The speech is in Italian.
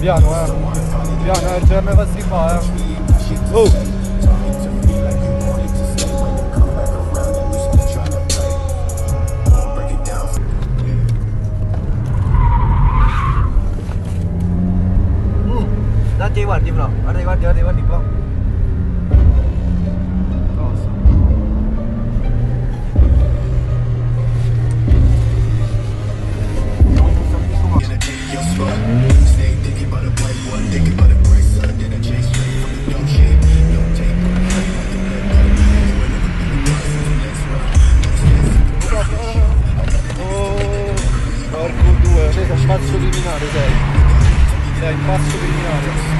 Piano, piano, il germe va si fa, Oh! Guardi bro, guardi bro. Porco due, sei a passo criminale sei. Sei in passo criminale.